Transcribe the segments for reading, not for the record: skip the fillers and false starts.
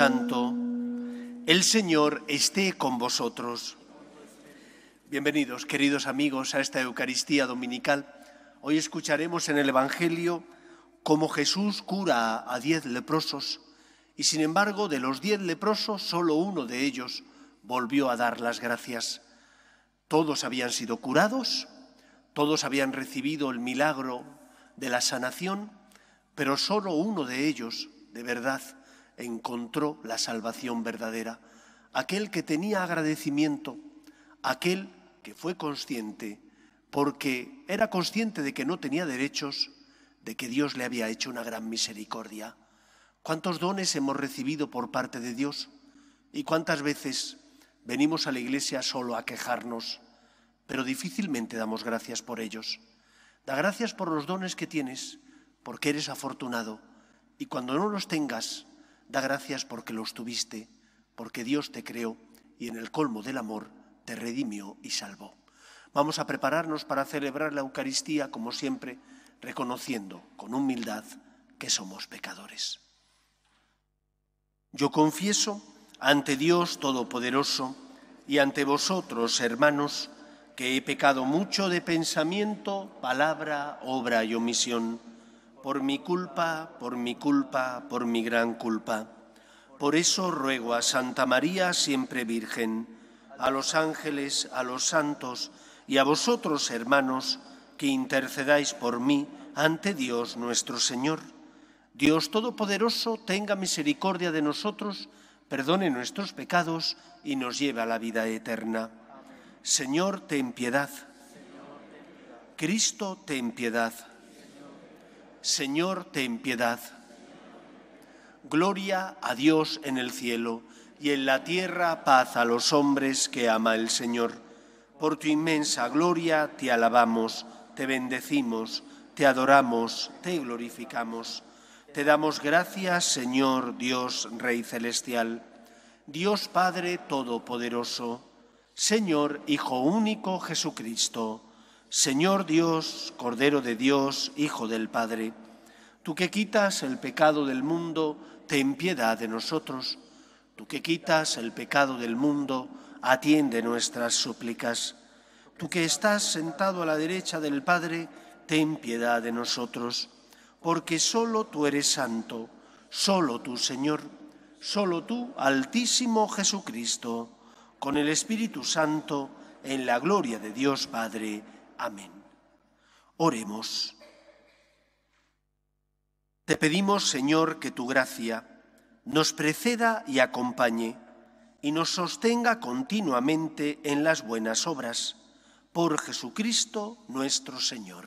Santo. El Señor esté con vosotros. Bienvenidos, queridos amigos, a esta Eucaristía dominical. Hoy escucharemos en el Evangelio cómo Jesús cura a 10 leprosos y, sin embargo, de los 10 leprosos, solo uno de ellos volvió a dar las gracias. Todos habían sido curados, todos habían recibido el milagro de la sanación, pero solo uno de ellos, de verdad, encontró la salvación verdadera. Aquel que tenía agradecimiento, aquel que fue consciente, porque era consciente de que no tenía derechos, de que Dios le había hecho una gran misericordia. ¿Cuántos dones hemos recibido por parte de Dios? ¿Y cuántas veces venimos a la iglesia solo a quejarnos, pero difícilmente damos gracias por ellos? Da gracias por los dones que tienes, porque eres afortunado, y cuando no los tengas, da gracias porque los tuviste, porque Dios te creó y en el colmo del amor te redimió y salvó. Vamos a prepararnos para celebrar la Eucaristía, como siempre, reconociendo con humildad que somos pecadores. Yo confieso ante Dios Todopoderoso y ante vosotros, hermanos, que he pecado mucho de pensamiento, palabra, obra y omisión, por mi culpa, por mi gran culpa. Por eso ruego a Santa María, siempre Virgen, a los ángeles, a los santos y a vosotros, hermanos, que intercedáis por mí ante Dios nuestro Señor. Dios Todopoderoso tenga misericordia de nosotros, perdone nuestros pecados y nos lleve a la vida eterna. Señor, ten piedad. Cristo, ten piedad. Señor, ten piedad. Gloria a Dios en el cielo y en la tierra paz a los hombres que ama el Señor. Por tu inmensa gloria te alabamos, te bendecimos, te adoramos, te glorificamos. Te damos gracias, Señor Dios, Rey celestial, Dios Padre Todopoderoso, Señor Hijo único Jesucristo, Señor Dios, Cordero de Dios, Hijo del Padre. Tú que quitas el pecado del mundo, ten piedad de nosotros. Tú que quitas el pecado del mundo, atiende nuestras súplicas. Tú que estás sentado a la derecha del Padre, ten piedad de nosotros. Porque solo tú eres santo, solo tú, Señor, solo tú, Altísimo Jesucristo, con el Espíritu Santo, en la gloria de Dios Padre. Amén. Oremos. Te pedimos, Señor, que tu gracia nos preceda y acompañe y nos sostenga continuamente en las buenas obras. Por Jesucristo nuestro Señor.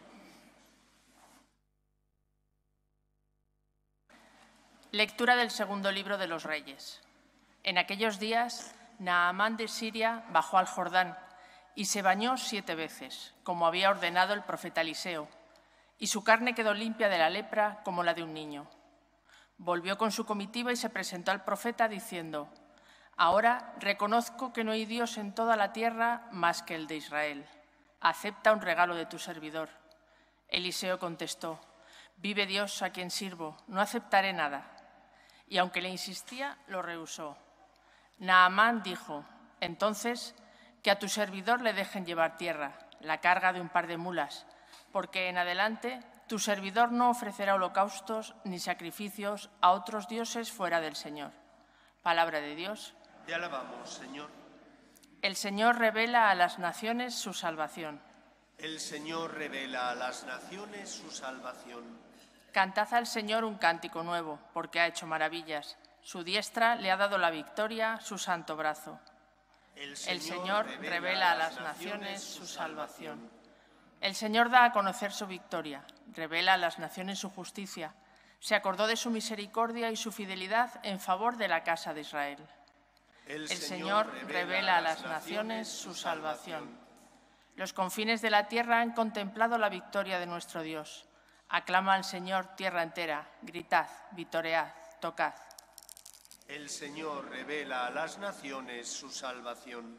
Lectura del segundo libro de los Reyes. En aquellos días, Naamán de Siria bajó al Jordán y se bañó 7 veces, como había ordenado el profeta Eliseo, y su carne quedó limpia de la lepra como la de un niño. Volvió con su comitiva y se presentó al profeta diciendo: «Ahora reconozco que no hay Dios en toda la tierra más que el de Israel. Acepta un regalo de tu servidor». Eliseo contestó: «Vive Dios a quien sirvo, no aceptaré nada». Y aunque le insistía, lo rehusó. Naamán dijo: «Entonces, que a tu servidor le dejen llevar tierra, la carga de un par de mulas, porque en adelante tu servidor no ofrecerá holocaustos ni sacrificios a otros dioses fuera del Señor». Palabra de Dios. Te alabamos, Señor. El Señor revela a las naciones su salvación. El Señor revela a las naciones su salvación. Cantad al Señor un cántico nuevo, porque ha hecho maravillas. Su diestra le ha dado la victoria, su santo brazo. El Señor revela a las naciones su salvación. El Señor da a conocer su victoria, revela a las naciones su justicia. Se acordó de su misericordia y su fidelidad en favor de la casa de Israel. El Señor revela a las naciones su salvación. Los confines de la tierra han contemplado la victoria de nuestro Dios. Aclama al Señor tierra entera, gritad, vitoread, tocad. El Señor revela a las naciones su salvación.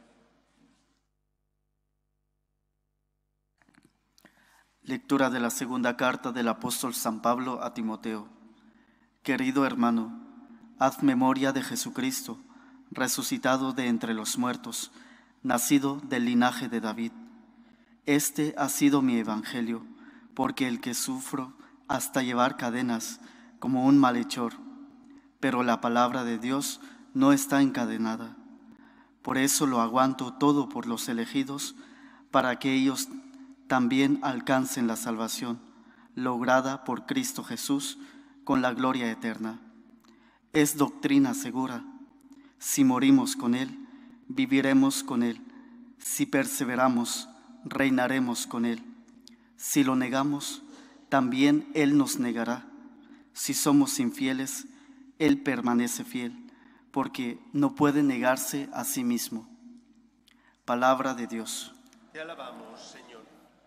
Lectura de la segunda carta del apóstol San Pablo a Timoteo. Querido hermano, haz memoria de Jesucristo, resucitado de entre los muertos, nacido del linaje de David. Este ha sido mi evangelio, porque el que sufro hasta llevar cadenas como un malhechor, pero la palabra de Dios no está encadenada. Por eso lo aguanto todo por los elegidos, para que ellos también alcancen la salvación, lograda por Cristo Jesús con la gloria eterna. Es doctrina segura. Si morimos con Él, viviremos con Él. Si perseveramos, reinaremos con Él. Si lo negamos, también Él nos negará. Si somos infieles, Él permanece fiel, porque no puede negarse a sí mismo. Palabra de Dios. Te alabamos, Señor.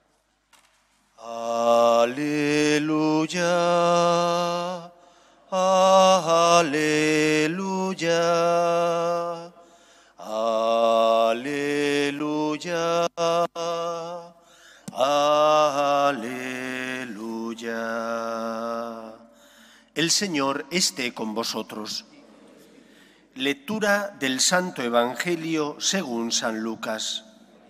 Aleluya, aleluya, aleluya, aleluya. El Señor esté con vosotros. Lectura del Santo Evangelio según San Lucas.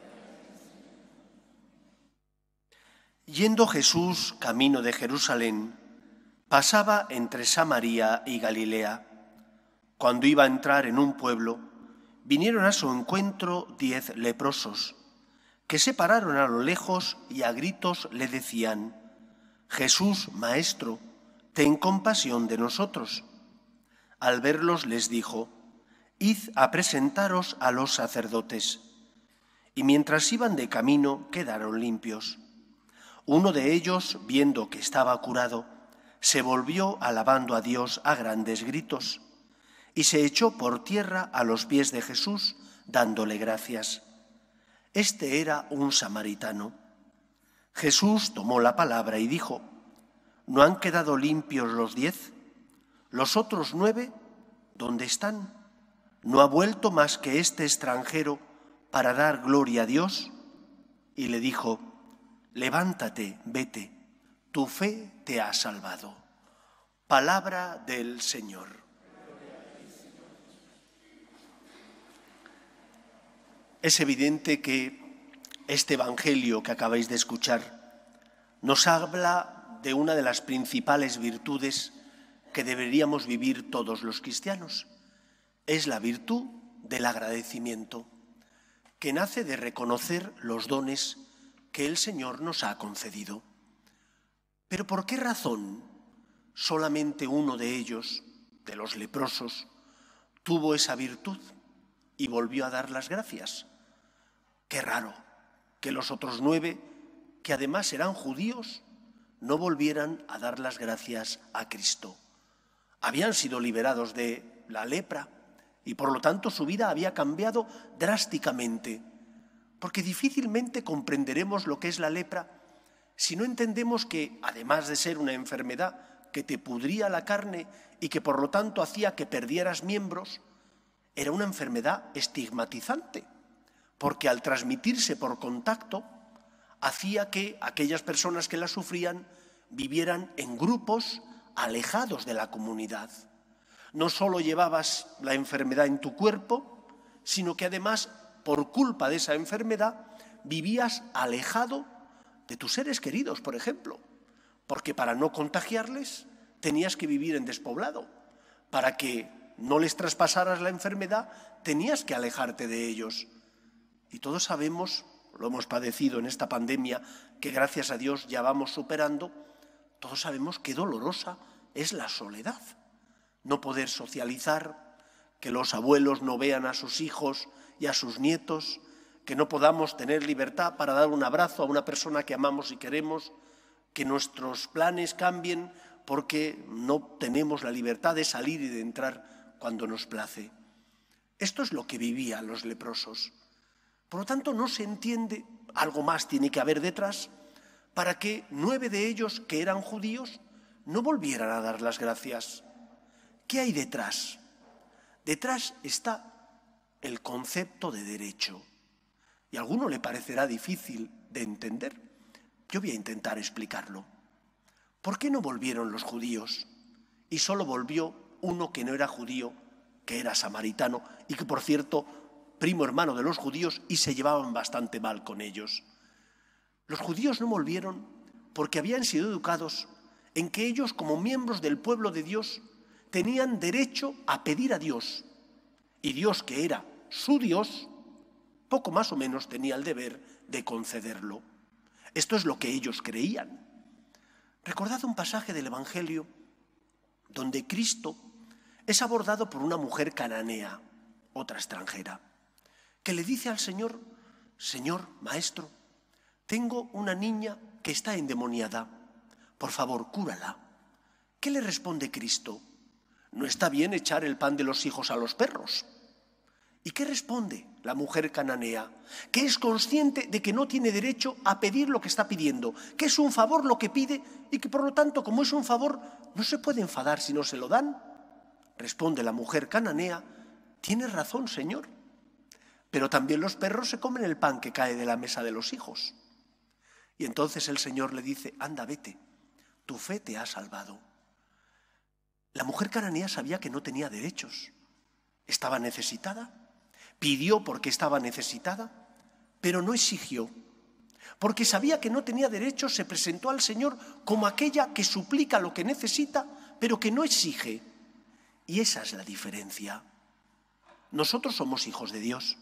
Yendo Jesús camino de Jerusalén, pasaba entre Samaria y Galilea. Cuando iba a entrar en un pueblo, vinieron a su encuentro 10 leprosos, que se pararon a lo lejos y a gritos le decían: Jesús, Maestro, ten compasión de nosotros. Al verlos les dijo: Id a presentaros a los sacerdotes. Y mientras iban de camino quedaron limpios. Uno de ellos, viendo que estaba curado, se volvió alabando a Dios a grandes gritos y se echó por tierra a los pies de Jesús, dándole gracias. Este era un samaritano. Jesús tomó la palabra y dijo: ¿No han quedado limpios los 10? ¿Los otros 9 dónde están? ¿No ha vuelto más que este extranjero para dar gloria a Dios? Y le dijo: Levántate, vete, tu fe te ha salvado. Palabra del Señor. Es evidente que este Evangelio que acabáis de escuchar nos habla de una de las principales virtudes que deberíamos vivir todos los cristianos. Es la virtud del agradecimiento, que nace de reconocer los dones que el Señor nos ha concedido. Pero ¿por qué razón solamente uno de ellos, de los leprosos, tuvo esa virtud y volvió a dar las gracias? Qué raro que los otros 9, que además eran judíos, no volvieran a dar las gracias a Cristo. Habían sido liberados de la lepra y por lo tanto su vida había cambiado drásticamente, porque difícilmente comprenderemos lo que es la lepra si no entendemos que, además de ser una enfermedad que te pudría la carne y que por lo tanto hacía que perdieras miembros, era una enfermedad estigmatizante, porque al transmitirse por contacto hacía que aquellas personas que la sufrían vivieran en grupos alejados de la comunidad. No solo llevabas la enfermedad en tu cuerpo, sino que además, por culpa de esa enfermedad, vivías alejado de tus seres queridos, por ejemplo, porque para no contagiarles tenías que vivir en despoblado. Para que no les traspasaras la enfermedad, tenías que alejarte de ellos. Y todos sabemos, lo hemos padecido en esta pandemia, que gracias a Dios ya vamos superando, todos sabemos qué dolorosa es la soledad. No poder socializar, que los abuelos no vean a sus hijos y a sus nietos, que no podamos tener libertad para dar un abrazo a una persona que amamos y queremos, que nuestros planes cambien porque no tenemos la libertad de salir y de entrar cuando nos place. Esto es lo que vivían los leprosos. Por lo tanto, no se entiende, algo más tiene que haber detrás, para que 9 de ellos, que eran judíos, no volvieran a dar las gracias. ¿Qué hay detrás? Detrás está el concepto de derecho. Y a alguno le parecerá difícil de entender. Yo voy a intentar explicarlo. ¿Por qué no volvieron los judíos y solo volvió uno que no era judío, que era samaritano y que, por cierto, primo hermano de los judíos, y se llevaban bastante mal con ellos. Los judíos no volvieron porque habían sido educados en que ellos, como miembros del pueblo de Dios, tenían derecho a pedir a Dios. Y Dios, que era su Dios, poco más o menos tenía el deber de concederlo. Esto es lo que ellos creían. Recordad un pasaje del Evangelio donde Cristo es abordado por una mujer cananea, otra extranjera, que le dice al Señor: Señor, Maestro, tengo una niña que está endemoniada, por favor, cúrala. ¿Qué le responde Cristo? No está bien echar el pan de los hijos a los perros. ¿Y qué responde la mujer cananea? Que es consciente de que no tiene derecho a pedir lo que está pidiendo, que es un favor lo que pide y que por lo tanto, como es un favor, no se puede enfadar si no se lo dan. Responde la mujer cananea: tienes razón, Señor, pero también los perros se comen el pan que cae de la mesa de los hijos. Y entonces el Señor le dice: anda, vete, tu fe te ha salvado. La mujer cananea sabía que no tenía derechos, estaba necesitada, pidió porque estaba necesitada, pero no exigió. Porque sabía que no tenía derechos, se presentó al Señor como aquella que suplica lo que necesita, pero que no exige. Y esa es la diferencia. Nosotros somos hijos de Dios.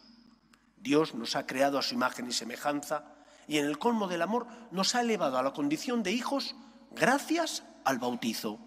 Dios nos ha creado a su imagen y semejanza, y en el colmo del amor nos ha elevado a la condición de hijos gracias al bautizo.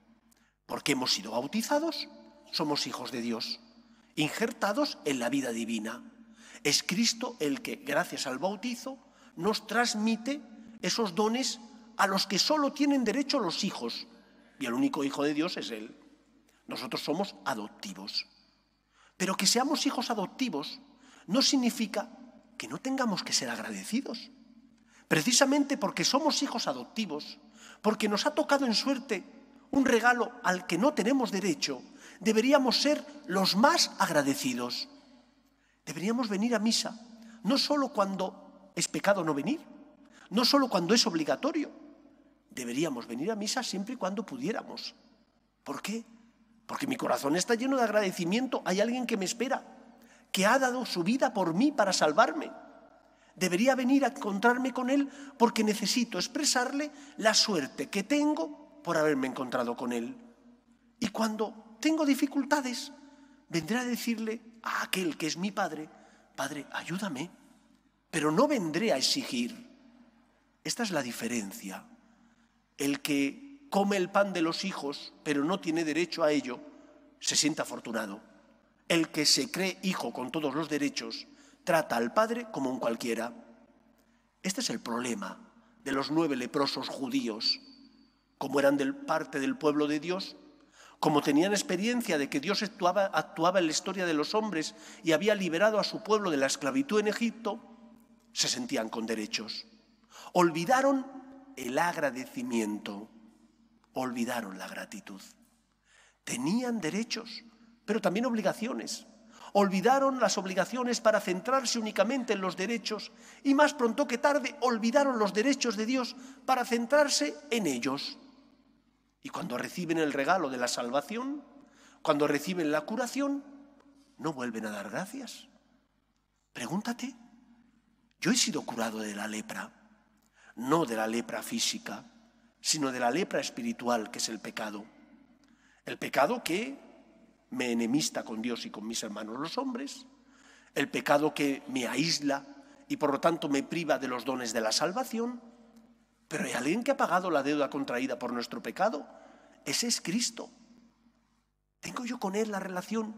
Porque hemos sido bautizados, somos hijos de Dios, injertados en la vida divina. Es Cristo el que, gracias al bautizo, nos transmite esos dones a los que solo tienen derecho los hijos. Y el único hijo de Dios es Él. Nosotros somos adoptivos. Pero que seamos hijos adoptivos no significa que no tengamos que ser agradecidos. Precisamente porque somos hijos adoptivos, porque nos ha tocado en suerte un regalo al que no tenemos derecho, deberíamos ser los más agradecidos. Deberíamos venir a misa, no solo cuando es pecado no venir, no solo cuando es obligatorio. Deberíamos venir a misa siempre y cuando pudiéramos. ¿Por qué? Porque mi corazón está lleno de agradecimiento. Hay alguien que me espera, que ha dado su vida por mí para salvarme. Debería venir a encontrarme con Él porque necesito expresarle la suerte que tengo por haberme encontrado con Él. Y cuando tengo dificultades, vendré a decirle a aquel que es mi Padre: Padre, ayúdame. Pero no vendré a exigir. Esta es la diferencia. El que come el pan de los hijos, pero no tiene derecho a ello, se siente afortunado. El que se cree hijo con todos los derechos, trata al Padre como un cualquiera. Este es el problema de los 9 leprosos judíos. Como eran parte del pueblo de Dios, como tenían experiencia de que Dios actuaba en la historia de los hombres y había liberado a su pueblo de la esclavitud en Egipto, se sentían con derechos. Olvidaron el agradecimiento, olvidaron la gratitud. Tenían derechos, pero también obligaciones. Olvidaron las obligaciones para centrarse únicamente en los derechos y más pronto que tarde olvidaron los derechos de Dios para centrarse en ellos. Y cuando reciben el regalo de la salvación, cuando reciben la curación, no vuelven a dar gracias. Pregúntate, yo he sido curado de la lepra, no de la lepra física, sino de la lepra espiritual, que es el pecado. El pecado que me enemista con Dios y con mis hermanos los hombres, el pecado que me aísla y por lo tanto me priva de los dones de la salvación. Pero hay alguien que ha pagado la deuda contraída por nuestro pecado. Ese es Cristo. ¿Tengo yo con Él la relación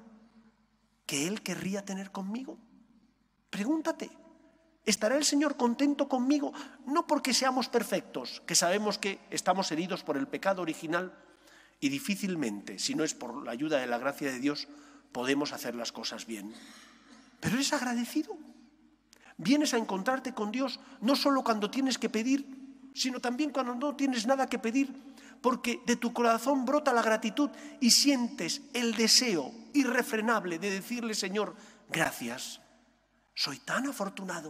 que Él querría tener conmigo? Pregúntate, ¿estará el Señor contento conmigo? No porque seamos perfectos, que sabemos que estamos heridos por el pecado original y difícilmente, si no es por la ayuda de la gracia de Dios, podemos hacer las cosas bien. Pero eres agradecido. Vienes a encontrarte con Dios no solo cuando tienes que pedir, sino también cuando no tienes nada que pedir, porque de tu corazón brota la gratitud y sientes el deseo irrefrenable de decirle: Señor, gracias, soy tan afortunado,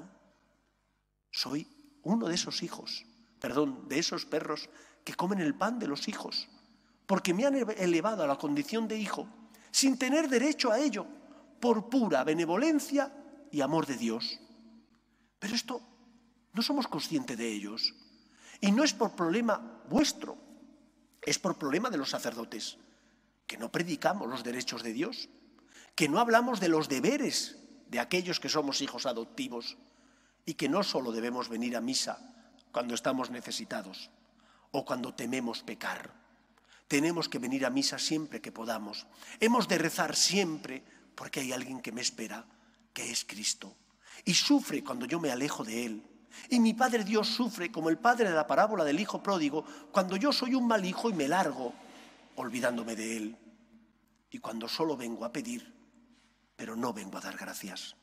soy uno de esos hijos, de esos perros que comen el pan de los hijos, porque me han elevado a la condición de hijo, sin tener derecho a ello, por pura benevolencia y amor de Dios. Pero esto no somos conscientes de ellos. Y no es por problema vuestro, es por problema de los sacerdotes, que no predicamos los derechos de Dios, que no hablamos de los deberes de aquellos que somos hijos adoptivos y que no solo debemos venir a misa cuando estamos necesitados o cuando tememos pecar. Tenemos que venir a misa siempre que podamos. Hemos de rezar siempre porque hay alguien que me espera, que es Cristo. Y sufre cuando yo me alejo de Él. Y mi Padre Dios sufre como el padre de la parábola del hijo pródigo cuando yo soy un mal hijo y me largo olvidándome de Él. Y cuando solo vengo a pedir, pero no vengo a dar gracias.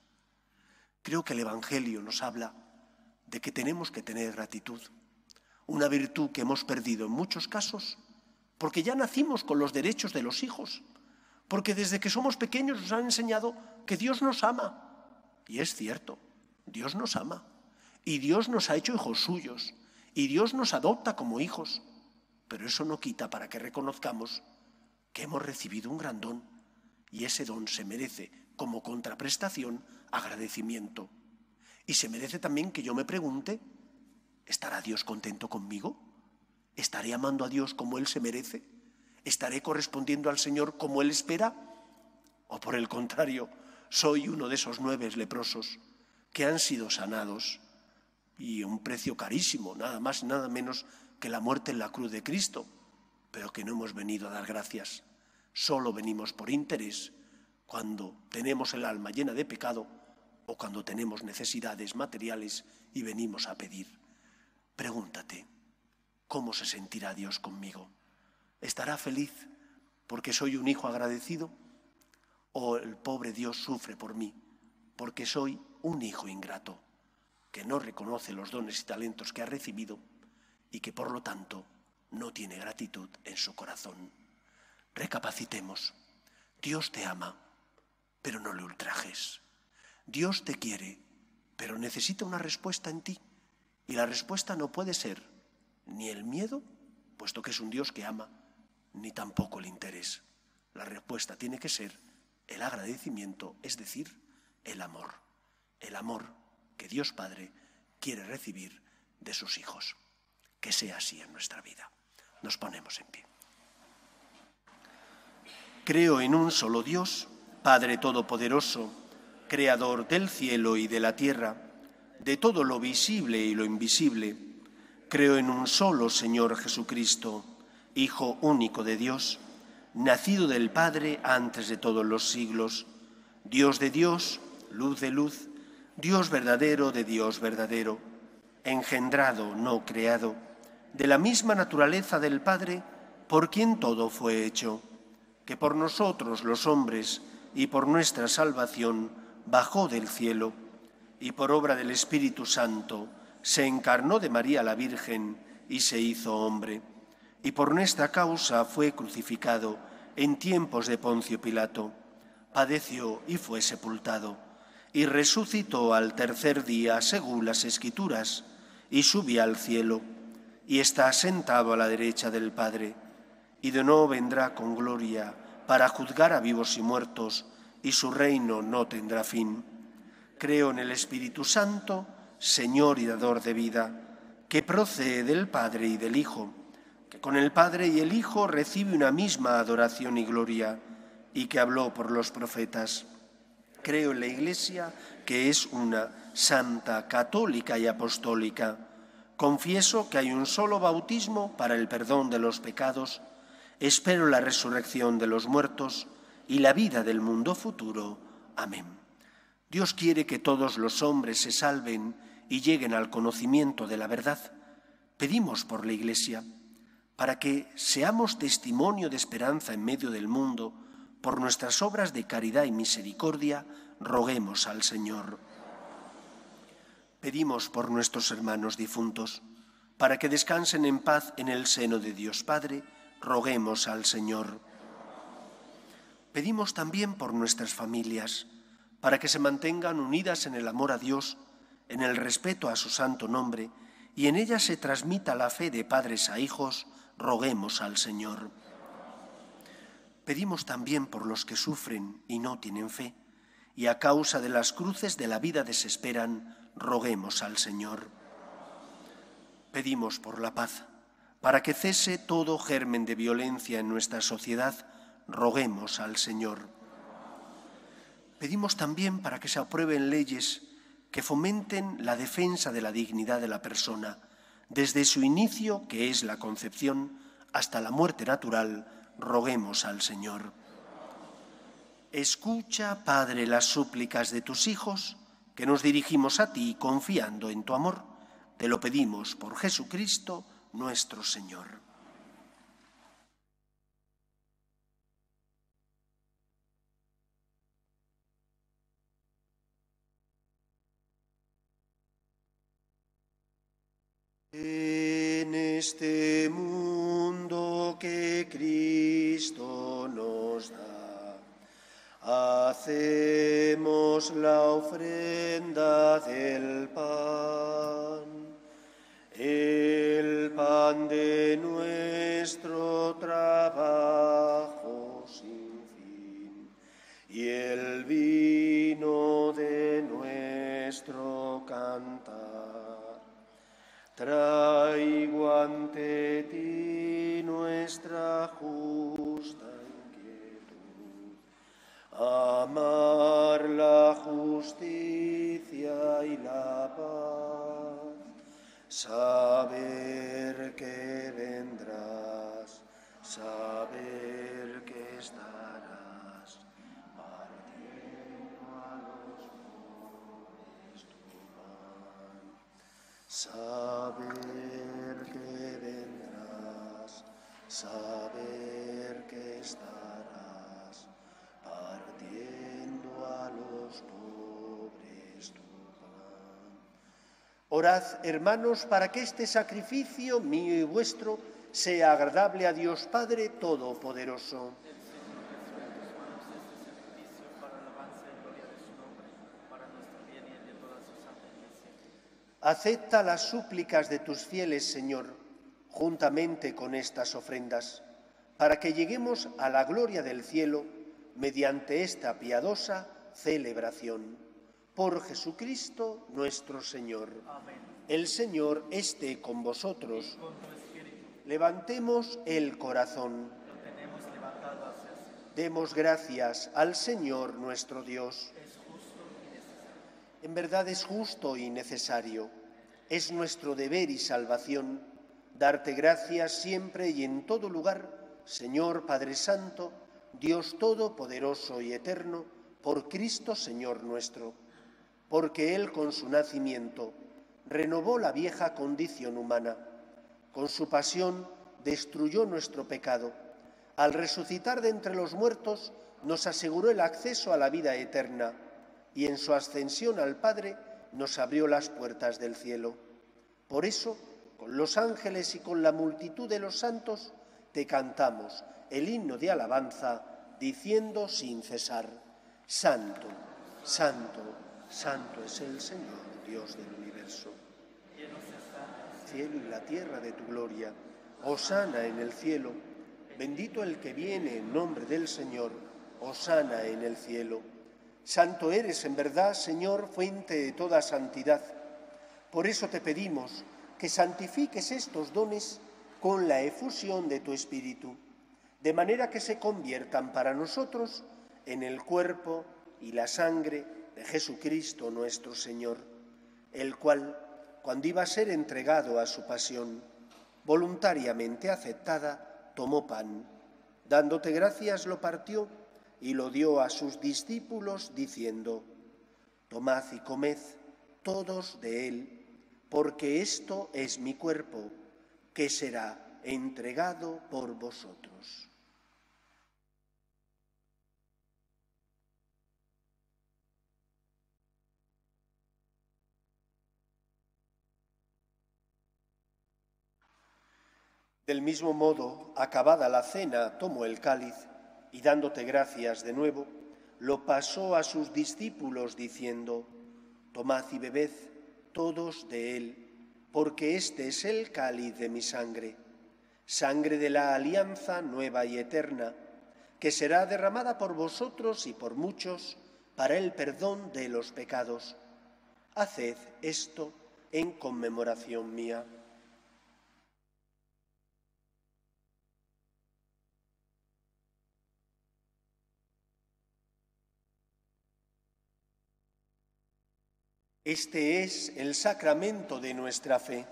Creo que el Evangelio nos habla de que tenemos que tener gratitud. Una virtud que hemos perdido en muchos casos porque ya nacimos con los derechos de los hijos. Porque desde que somos pequeños nos han enseñado que Dios nos ama. Y es cierto, Dios nos ama. Y Dios nos ha hecho hijos suyos. Y Dios nos adopta como hijos. Pero eso no quita para que reconozcamos que hemos recibido un gran don. Y ese don se merece, como contraprestación, agradecimiento. Y se merece también que yo me pregunte, ¿estará Dios contento conmigo? ¿Estaré amando a Dios como Él se merece? ¿Estaré correspondiendo al Señor como Él espera? ¿O por el contrario, soy uno de esos 9 leprosos que han sido sanados y a un precio carísimo, nada más y nada menos que la muerte en la cruz de Cristo, pero que no hemos venido a dar gracias? Solo venimos por interés cuando tenemos el alma llena de pecado o cuando tenemos necesidades materiales y venimos a pedir. Pregúntate, ¿cómo se sentirá Dios conmigo? ¿Estará feliz porque soy un hijo agradecido? ¿O el pobre Dios sufre por mí porque soy un hijo ingrato, que no reconoce los dones y talentos que ha recibido y que por lo tanto no tiene gratitud en su corazón? Recapacitemos. Dios te ama, pero no le ultrajes. Dios te quiere, pero necesita una respuesta en ti. Y la respuesta no puede ser ni el miedo, puesto que es un Dios que ama, ni tampoco el interés. La respuesta tiene que ser el agradecimiento, es decir, el amor. El amor que Dios Padre quiere recibir de sus hijos. Que sea así en nuestra vida. Nos ponemos en pie. Creo en un solo Dios, Padre Todopoderoso, Creador del cielo y de la tierra, de todo lo visible y lo invisible. Creo en un solo Señor Jesucristo, Hijo único de Dios, nacido del Padre antes de todos los siglos, Dios de Dios, luz de luz, Dios verdadero de Dios verdadero, engendrado, no creado, de la misma naturaleza del Padre, por quien todo fue hecho, que por nosotros los hombres y por nuestra salvación bajó del cielo, y por obra del Espíritu Santo se encarnó de María la Virgen y se hizo hombre, y por nuestra causa fue crucificado en tiempos de Poncio Pilato, padeció y fue sepultado, y resucitó al tercer día según las Escrituras, y subió al cielo, y está sentado a la derecha del Padre, y de nuevo vendrá con gloria para juzgar a vivos y muertos, y su reino no tendrá fin. Creo en el Espíritu Santo, Señor y dador de vida, que procede del Padre y del Hijo, que con el Padre y el Hijo recibe una misma adoración y gloria, y que habló por los profetas. Creo en la Iglesia, que es una, santa, católica y apostólica. Confieso que hay un solo bautismo para el perdón de los pecados. Espero la resurrección de los muertos y la vida del mundo futuro. Amén. Dios quiere que todos los hombres se salven y lleguen al conocimiento de la verdad. Pedimos por la Iglesia, para que seamos testimonio de esperanza en medio del mundo, por nuestras obras de caridad y misericordia, roguemos al Señor. Pedimos por nuestros hermanos difuntos, para que descansen en paz en el seno de Dios Padre, roguemos al Señor. Pedimos también por nuestras familias, para que se mantengan unidas en el amor a Dios, en el respeto a su santo nombre, y en ellas se transmita la fe de padres a hijos, roguemos al Señor. Pedimos también por los que sufren y no tienen fe, y a causa de las cruces de la vida desesperan, roguemos al Señor. Pedimos por la paz, para que cese todo germen de violencia en nuestra sociedad, roguemos al Señor. Pedimos también para que se aprueben leyes que fomenten la defensa de la dignidad de la persona, desde su inicio, que es la concepción, hasta la muerte natural, roguemos al Señor. Escucha, Padre, las súplicas de tus hijos, que nos dirigimos a ti confiando en tu amor. Te lo pedimos por Jesucristo, nuestro Señor. En este mundo que Cristo nos da, hacemos la ofrenda del pan, el pan de nuestro trabajo sin fin y el vino de nuestro cantar. Traigo ante ti nuestra justa inquietud, amar la justicia y la paz, saber que vendrás, saber que estarás partiendo a los pobres tu pan. Saber que vendrás, saber que estarás partiendo a los pobres tu pan. Orad, hermanos, para que este sacrificio mío y vuestro sea agradable a Dios Padre Todopoderoso. Acepta las súplicas de tus fieles, Señor, juntamente con estas ofrendas, para que lleguemos a la gloria del cielo mediante esta piadosa celebración. Por Jesucristo nuestro Señor. Amén. El Señor esté con vosotros. Levantemos el corazón. Lo tenemos levantado hacia sí. Demos gracias al Señor nuestro Dios. En verdad es justo y necesario, es nuestro deber y salvación, darte gracias siempre y en todo lugar, Señor Padre Santo, Dios Todopoderoso y Eterno, por Cristo Señor nuestro, porque Él con su nacimiento renovó la vieja condición humana, con su pasión destruyó nuestro pecado, al resucitar de entre los muertos nos aseguró el acceso a la vida eterna, y en su ascensión al Padre nos abrió las puertas del cielo. Por eso, con los ángeles y con la multitud de los santos, te cantamos el himno de alabanza, diciendo sin cesar: Santo, Santo, Santo es el Señor, Dios del universo. El cielo y la tierra de tu gloria, hosana en el cielo, bendito el que viene en nombre del Señor, hosana en el cielo. Santo eres en verdad, Señor, fuente de toda santidad. Por eso te pedimos que santifiques estos dones con la efusión de tu Espíritu, de manera que se conviertan para nosotros en el cuerpo y la sangre de Jesucristo nuestro Señor, el cual, cuando iba a ser entregado a su pasión, voluntariamente aceptada, tomó pan, dándote gracias lo partió y lo dio a sus discípulos, diciendo: Tomad y comed todos de él, porque esto es mi cuerpo, que será entregado por vosotros. Del mismo modo, acabada la cena, tomó el cáliz, y dándote gracias de nuevo, lo pasó a sus discípulos diciendo: Tomad y bebed todos de él, porque este es el cáliz de mi sangre, sangre de la alianza nueva y eterna, que será derramada por vosotros y por muchos para el perdón de los pecados. Haced esto en conmemoración mía. Este es el sacramento de nuestra fe.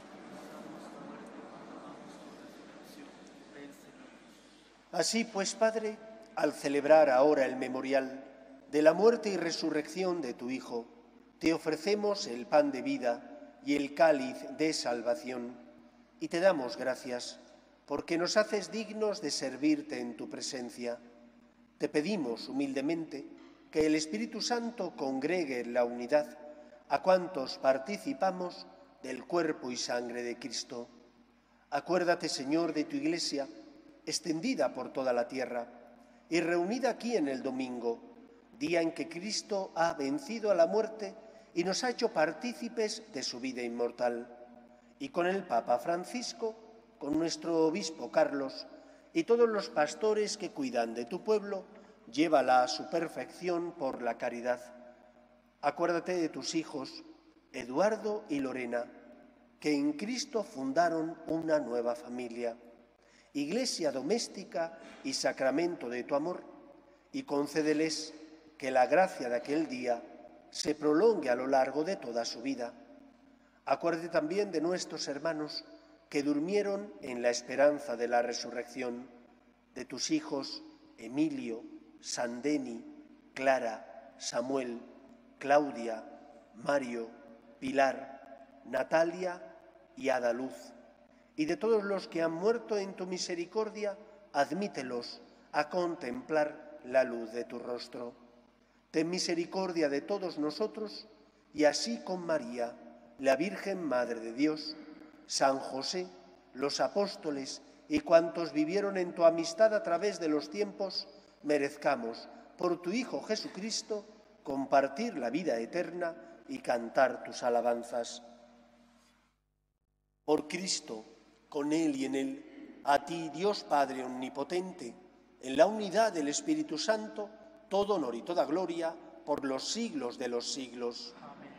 Así pues, Padre, al celebrar ahora el memorial de la muerte y resurrección de tu Hijo, te ofrecemos el pan de vida y el cáliz de salvación, y te damos gracias porque nos haces dignos de servirte en tu presencia. Te pedimos humildemente que el Espíritu Santo congregue en la unidad a cuantos participamos del cuerpo y sangre de Cristo. Acuérdate, Señor, de tu Iglesia, extendida por toda la tierra y reunida aquí en el domingo, día en que Cristo ha vencido a la muerte y nos ha hecho partícipes de su vida inmortal. Y con el Papa Francisco, con nuestro obispo Carlos y todos los pastores que cuidan de tu pueblo, llévala a su perfección por la caridad. Acuérdate de tus hijos, Eduardo y Lorena, que en Cristo fundaron una nueva familia, iglesia doméstica y sacramento de tu amor, y concédeles que la gracia de aquel día se prolongue a lo largo de toda su vida. Acuérdate también de nuestros hermanos que durmieron en la esperanza de la resurrección, de tus hijos Emilio, Sandeni, Clara, Samuel, Claudia, Mario, Pilar, Natalia y Adaluz, y de todos los que han muerto en tu misericordia, admítelos a contemplar la luz de tu rostro. Ten misericordia de todos nosotros, y así con María, la Virgen Madre de Dios, San José, los apóstoles y cuantos vivieron en tu amistad a través de los tiempos, merezcamos, por tu Hijo Jesucristo, compartir la vida eterna y cantar tus alabanzas. Por Cristo, con Él y en Él, a ti, Dios Padre Omnipotente, en la unidad del Espíritu Santo, todo honor y toda gloria por los siglos de los siglos. Amén.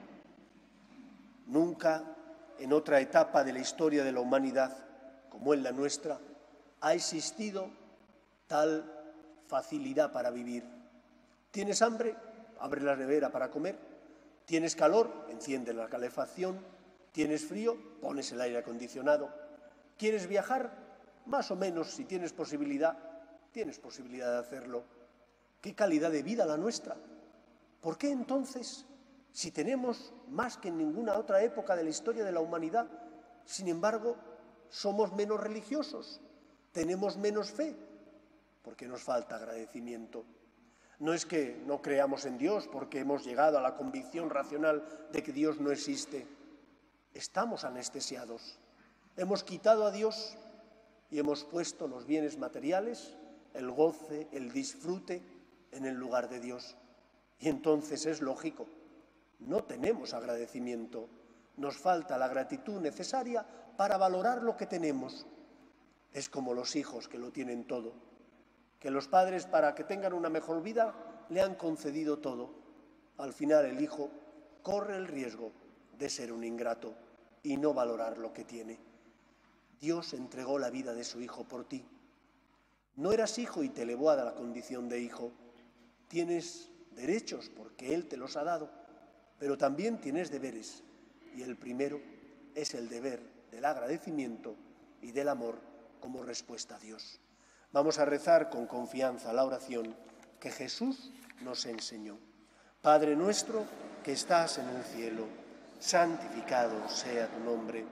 Nunca en otra etapa de la historia de la humanidad, como en la nuestra, ha existido tal facilidad para vivir. ¿Tienes hambre? Abre la nevera para comer. ¿Tienes calor? Enciende la calefacción. ¿Tienes frío? Pones el aire acondicionado. ¿Quieres viajar? Más o menos, si tienes posibilidad de hacerlo. ¿Qué calidad de vida la nuestra? ¿Por qué entonces, si tenemos más que en ninguna otra época de la historia de la humanidad, sin embargo, somos menos religiosos, tenemos menos fe? Porque nos falta agradecimiento. No es que no creamos en Dios porque hemos llegado a la convicción racional de que Dios no existe. Estamos anestesiados. Hemos quitado a Dios y hemos puesto los bienes materiales, el goce, el disfrute, en el lugar de Dios. Y entonces es lógico, no tenemos agradecimiento. Nos falta la gratitud necesaria para valorar lo que tenemos. Es como los hijos que lo tienen todo, que los padres, para que tengan una mejor vida, le han concedido todo. Al final el hijo corre el riesgo de ser un ingrato y no valorar lo que tiene. Dios entregó la vida de su Hijo por ti. No eras hijo y te elevó a la condición de hijo. Tienes derechos porque Él te los ha dado, pero también tienes deberes. Y el primero es el deber del agradecimiento y del amor como respuesta a Dios. Vamos a rezar con confianza la oración que Jesús nos enseñó. Padre nuestro que estás en el cielo, santificado sea tu nombre.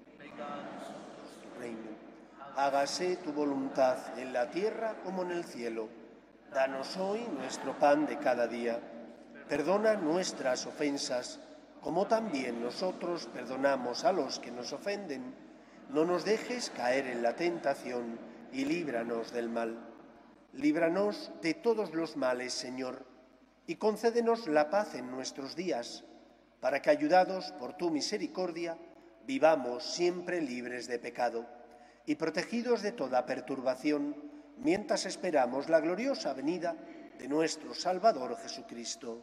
Tu reino. Hágase tu voluntad en la tierra como en el cielo. Danos hoy nuestro pan de cada día. Perdona nuestras ofensas, como también nosotros perdonamos a los que nos ofenden. No nos dejes caer en la tentación y líbranos del mal. Líbranos de todos los males, Señor, y concédenos la paz en nuestros días, para que, ayudados por tu misericordia, vivamos siempre libres de pecado y protegidos de toda perturbación, mientras esperamos la gloriosa venida de nuestro Salvador Jesucristo.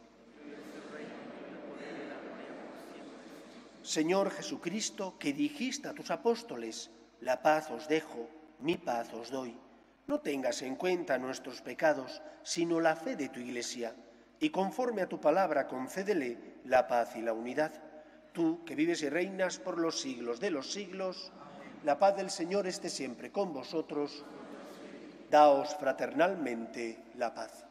Señor Jesucristo, que dijiste a tus apóstoles, la paz os dejo, mi paz os doy. No tengas en cuenta nuestros pecados, sino la fe de tu Iglesia, y conforme a tu palabra concédele la paz y la unidad. Tú, que vives y reinas por los siglos de los siglos, la paz del Señor esté siempre con vosotros. Daos fraternalmente la paz.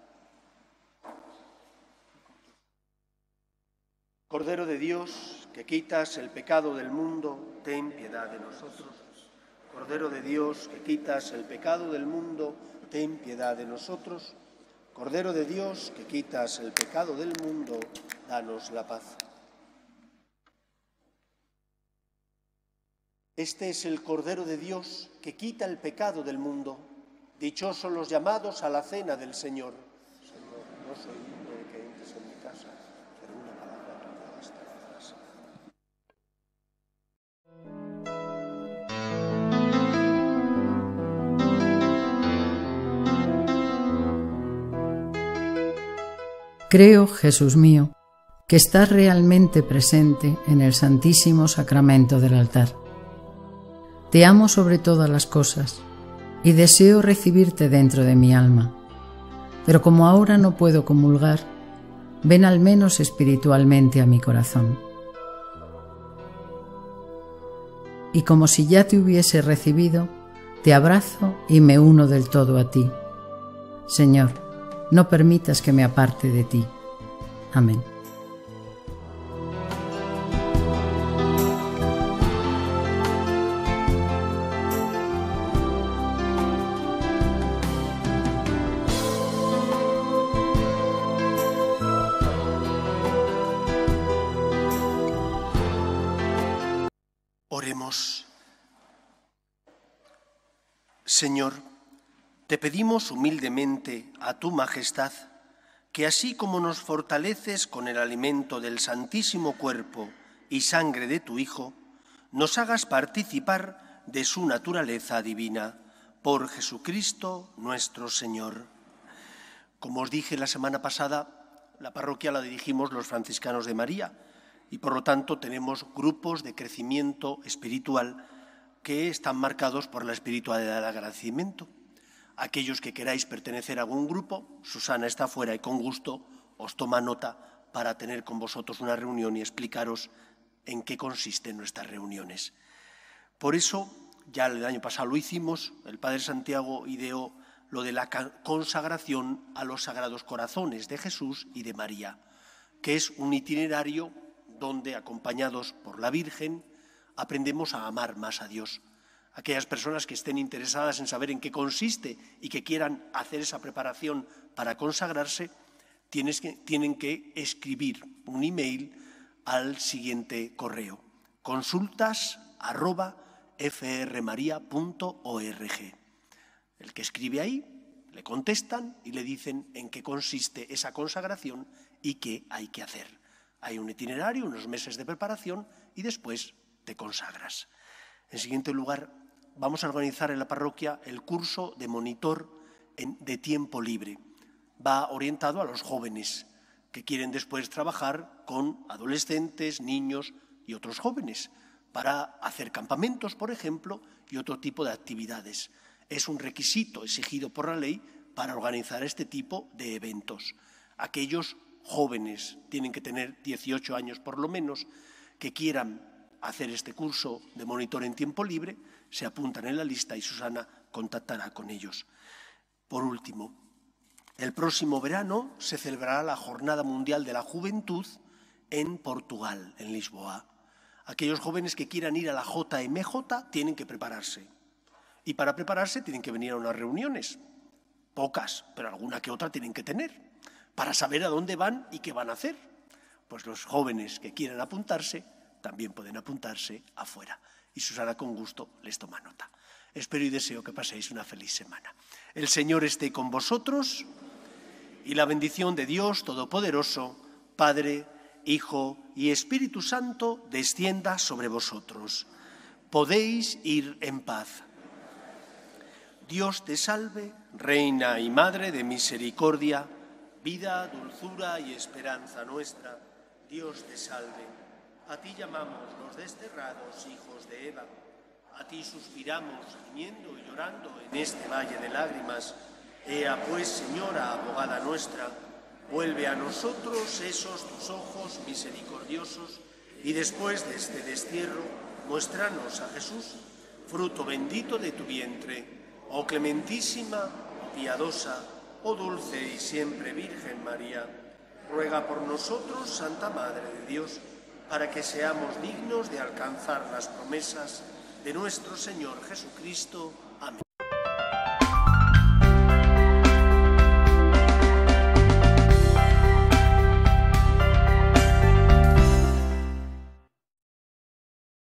Cordero de Dios, que quitas el pecado del mundo, ten piedad de nosotros. Cordero de Dios, que quitas el pecado del mundo, ten piedad de nosotros. Cordero de Dios, que quitas el pecado del mundo, danos la paz. Este es el Cordero de Dios, que quita el pecado del mundo. Dichosos los llamados a la cena del Señor. Señor, no soy digno de que entres en mi casa, pero una palabra tuya bastará. Creo, Jesús mío, que estás realmente presente en el Santísimo Sacramento del altar. Te amo sobre todas las cosas y deseo recibirte dentro de mi alma. Pero como ahora no puedo comulgar, ven al menos espiritualmente a mi corazón. Y como si ya te hubiese recibido, te abrazo y me uno del todo a ti. Señor, no permitas que me aparte de ti. Amén. Oremos. Señor, te pedimos humildemente a tu majestad que así como nos fortaleces con el alimento del santísimo cuerpo y sangre de tu Hijo, nos hagas participar de su naturaleza divina, por Jesucristo nuestro Señor. Como os dije la semana pasada, la parroquia la dirigimos los franciscanos de María y por lo tanto tenemos grupos de crecimiento espiritual que están marcados por la espiritualidad del agradecimiento. Aquellos que queráis pertenecer a algún grupo, Susana está fuera y con gusto os toma nota para tener con vosotros una reunión y explicaros en qué consisten nuestras reuniones. Por eso, ya el año pasado lo hicimos, el Padre Santiago ideó lo de la consagración a los Sagrados Corazones de Jesús y de María, que es un itinerario donde, acompañados por la Virgen, aprendemos a amar más a Dios. Aquellas personas que estén interesadas en saber en qué consiste y que quieran hacer esa preparación para consagrarse, tienen que escribir un email al siguiente correo: consultas@frmaria.org. El que escribe ahí, le contestan y le dicen en qué consiste esa consagración y qué hay que hacer. Hay un itinerario, unos meses de preparación y después te consagras. En siguiente lugar, vamos a organizar en la parroquia el curso de monitor de tiempo libre. Va orientado a los jóvenes que quieren después trabajar con adolescentes, niños y otros jóvenes para hacer campamentos, por ejemplo, y otro tipo de actividades. Es un requisito exigido por la ley para organizar este tipo de eventos. Aquellos jóvenes tienen que tener 18 años por lo menos que quieran hacer este curso de monitor en tiempo libre, se apuntan en la lista y Susana contactará con ellos. Por último, el próximo verano se celebrará la Jornada Mundial de la Juventud en Portugal, en Lisboa. Aquellos jóvenes que quieran ir a la JMJ tienen que prepararse. Y para prepararse tienen que venir a unas reuniones. Pocas, pero alguna que otra tienen que tener, para saber a dónde van y qué van a hacer. Pues los jóvenes que quieran apuntarse también pueden apuntarse afuera. Y Susana con gusto les toma nota. Espero y deseo que paséis una feliz semana. El Señor esté con vosotros y la bendición de Dios Todopoderoso, Padre, Hijo y Espíritu Santo, descienda sobre vosotros. Podéis ir en paz. Dios te salve, Reina y Madre de misericordia, vida, dulzura y esperanza nuestra, Dios te salve. A ti llamamos los desterrados hijos de Eva, a ti suspiramos gimiendo y llorando en este valle de lágrimas. Ea pues, Señora, abogada nuestra, vuelve a nosotros esos tus ojos misericordiosos y después de este destierro, muéstranos a Jesús, fruto bendito de tu vientre, oh clementísima, oh piadosa, oh dulce y siempre Virgen María. Ruega por nosotros, Santa Madre de Dios, para que seamos dignos de alcanzar las promesas de nuestro Señor Jesucristo.